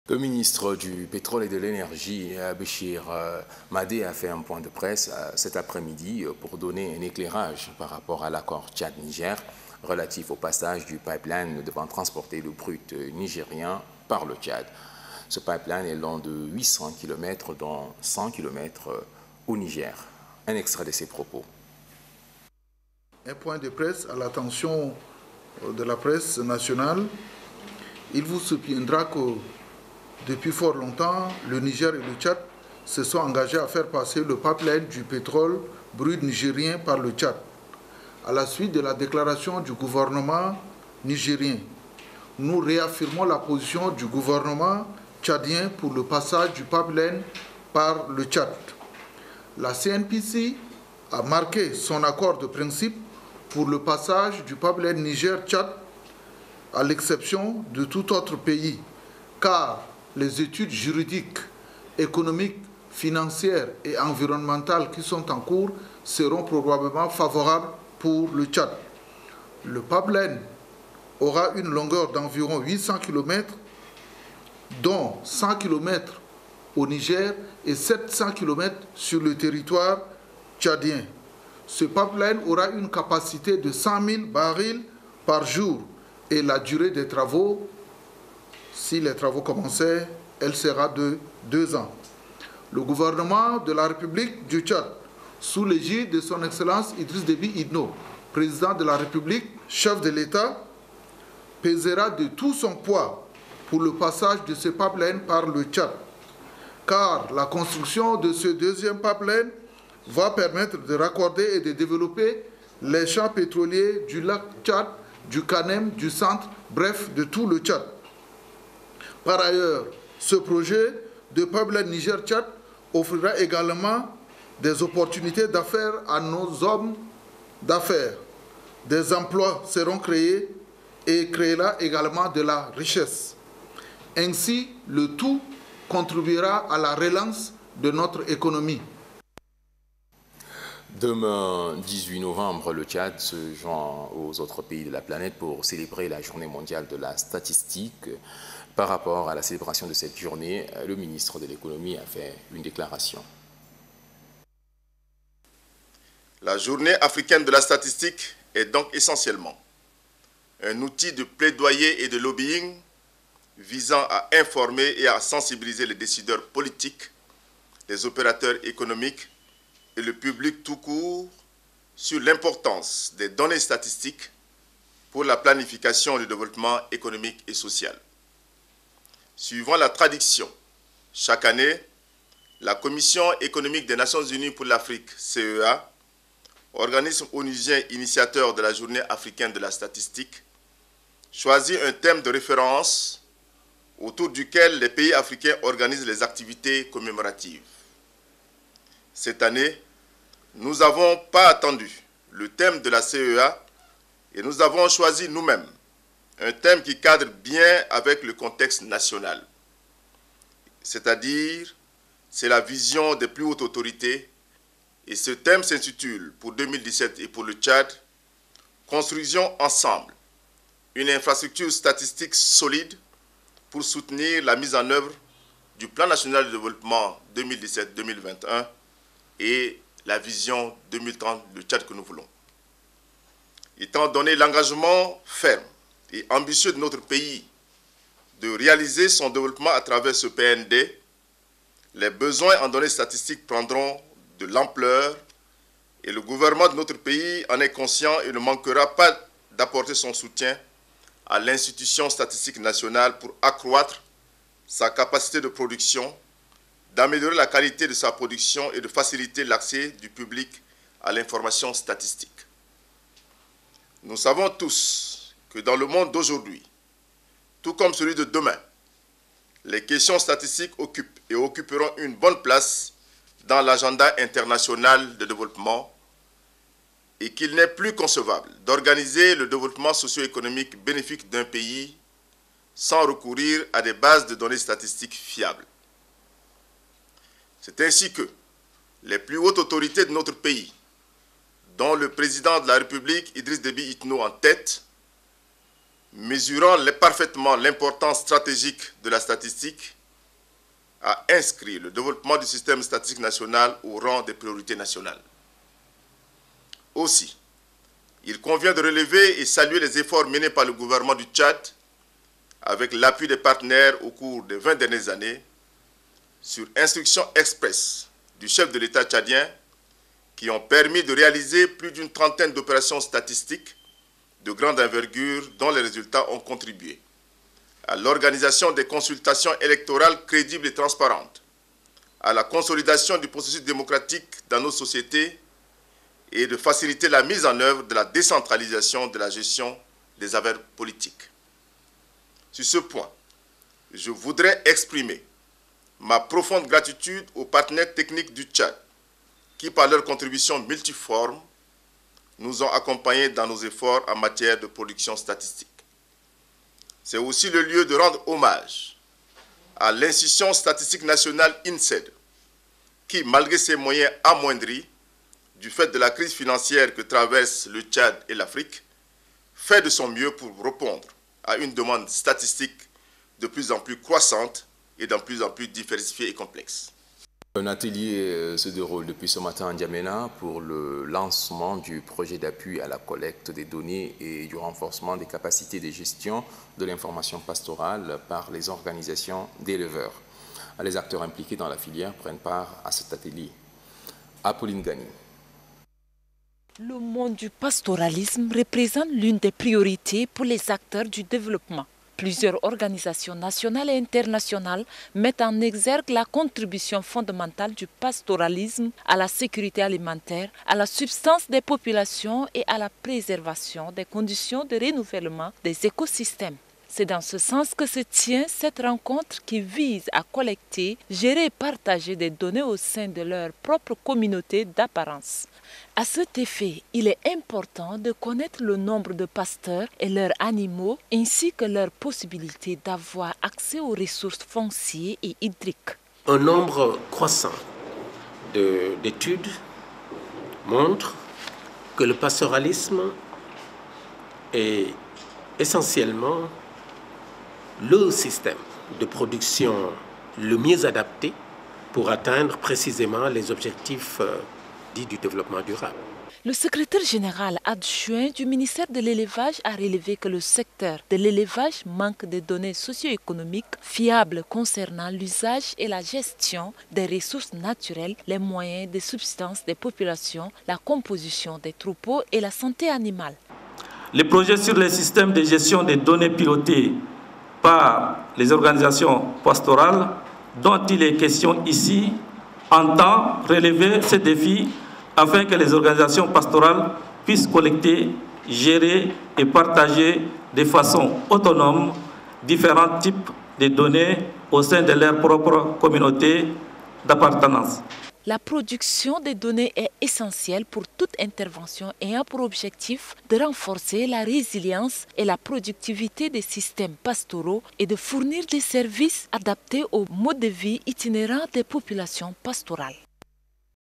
Le ministre du Pétrole et de l'Énergie, Béchir Madé, a fait un point de presse cet après-midi pour donner un éclairage par rapport à l'accord Tchad-Niger relatif au passage du pipeline devant transporter le brut nigérien par le Tchad. Ce pipeline est long de 800 km, dont 100 km au Niger. Un extrait de ses propos. Un point de presse à l'attention de la presse nationale. Il vous souviendra que depuis fort longtemps, le Niger et le Tchad se sont engagés à faire passer le pipeline du pétrole brut nigérien par le Tchad. À la suite de la déclaration du gouvernement nigérien, nous réaffirmons la position du gouvernement tchadien pour le passage du pipeline par le Tchad. La CNPC a marqué son accord de principe pour le passage du pipeline Niger-Tchad à l'exception de tout autre pays, car les études juridiques, économiques, financières et environnementales qui sont en cours seront probablement favorables pour le Tchad. Le pipeline aura une longueur d'environ 800 km, dont 100 km au Niger et 700 km sur le territoire tchadien. Ce pipeline aura une capacité de 100 000 barils par jour et la durée des travaux, si les travaux commençaient, elle sera de 2 ans. Le gouvernement de la République du Tchad, sous l'égide de son Excellence Idriss Déby Itno, président de la République, chef de l'État, pèsera de tout son poids pour le passage de ce pipeline par le Tchad, car la construction de ce deuxième pipeline va permettre de raccorder et de développer les champs pétroliers du lac Tchad, du Kanem, du centre, bref, de tout le Tchad. Par ailleurs, ce projet de pipeline Niger-Tchad offrira également des opportunités d'affaires à nos hommes d'affaires. Des emplois seront créés et créera également de la richesse. Ainsi, le tout contribuera à la relance de notre économie. Demain, 18 novembre, le Tchad se joint aux autres pays de la planète pour célébrer la journée mondiale de la statistique. Par rapport à la célébration de cette journée, le ministre de l'économie a fait une déclaration. La journée africaine de la statistique est donc essentiellement un outil de plaidoyer et de lobbying visant à informer et à sensibiliser les décideurs politiques, les opérateurs économiques et le public tout court sur l'importance des données statistiques pour la planification du développement économique et social. Suivant la tradition, chaque année, la Commission économique des Nations Unies pour l'Afrique, CEA, organisme onusien initiateur de la Journée africaine de la statistique, choisit un thème de référence autour duquel les pays africains organisent les activités commémoratives. Cette année, nous n'avons pas attendu le thème de la CEA et nous avons choisi nous-mêmes un thème qui cadre bien avec le contexte national. C'est-à-dire, c'est la vision des plus hautes autorités et ce thème s'intitule pour 2017 et pour le Tchad, « Construisons ensemble une infrastructure statistique solide pour soutenir la mise en œuvre du Plan national de développement 2017-2021 et la vision 2030 du Tchad que nous voulons. » Étant donné l'engagement ferme et ambitieux de notre pays de réaliser son développement à travers ce PND, les besoins en données statistiques prendront de l'ampleur et le gouvernement de notre pays en est conscient et ne manquera pas d'apporter son soutien à l'institution statistique nationale pour accroître sa capacité de production, d'améliorer la qualité de sa production et de faciliter l'accès du public à l'information statistique. Nous savons tous que dans le monde d'aujourd'hui, tout comme celui de demain, les questions statistiques occupent et occuperont une bonne place dans l'agenda international de développement et qu'il n'est plus concevable d'organiser le développement socio-économique bénéfique d'un pays sans recourir à des bases de données statistiques fiables. C'est ainsi que les plus hautes autorités de notre pays, dont le président de la République, Idriss Déby Itno en tête, mesurant parfaitement l'importance stratégique de la statistique, a inscrit le développement du système statistique national au rang des priorités nationales. Aussi, il convient de relever et saluer les efforts menés par le gouvernement du Tchad avec l'appui des partenaires au cours des 20 dernières années sur instruction express du chef de l'État tchadien qui ont permis de réaliser plus d'une trentaine d'opérations statistiques de grande envergure dont les résultats ont contribué à l'organisation des consultations électorales crédibles et transparentes, à la consolidation du processus démocratique dans nos sociétés et de faciliter la mise en œuvre de la décentralisation de la gestion des affaires politiques. Sur ce point, je voudrais exprimer ma profonde gratitude aux partenaires techniques du Tchad qui, par leurs contributions multiformes, nous ont accompagnés dans nos efforts en matière de production statistique. C'est aussi le lieu de rendre hommage à l'institution statistique nationale INSED, qui, malgré ses moyens amoindris, du fait de la crise financière que traversent le Tchad et l'Afrique, fait de son mieux pour répondre à une demande statistique de plus en plus croissante et de plus en plus diversifiée et complexe. Un atelier se déroule depuis ce matin en N'Djamena pour le lancement du projet d'appui à la collecte des données et du renforcement des capacités de gestion de l'information pastorale par les organisations d'éleveurs. Les acteurs impliqués dans la filière prennent part à cet atelier. Apolline Gani. Le monde du pastoralisme représente l'une des priorités pour les acteurs du développement. Plusieurs organisations nationales et internationales mettent en exergue la contribution fondamentale du pastoralisme à la sécurité alimentaire, à la subsistance des populations et à la préservation des conditions de renouvellement des écosystèmes. C'est dans ce sens que se tient cette rencontre qui vise à collecter, gérer et partager des données au sein de leur propre communauté d'apparence. À cet effet, il est important de connaître le nombre de pasteurs et leurs animaux ainsi que leur possibilité d'avoir accès aux ressources foncières et hydriques. Un nombre croissant d'études montre que le pastoralisme est essentiellement le système de production le mieux adapté pour atteindre précisément les objectifs dits du développement durable. Le secrétaire général adjoint du ministère de l'élevage a relevé que le secteur de l'élevage manque de données socio-économiques fiables concernant l'usage et la gestion des ressources naturelles, les moyens de subsistance des populations, la composition des troupeaux et la santé animale. Les projets sur les systèmes de gestion des données pilotés par les organisations pastorales dont il est question ici entend relever ces défis afin que les organisations pastorales puissent collecter, gérer et partager de façon autonome différents types de données au sein de leur propre communauté d'appartenance. La production des données est essentielle pour toute intervention ayant pour objectif de renforcer la résilience et la productivité des systèmes pastoraux et de fournir des services adaptés au mode de vie itinérant des populations pastorales.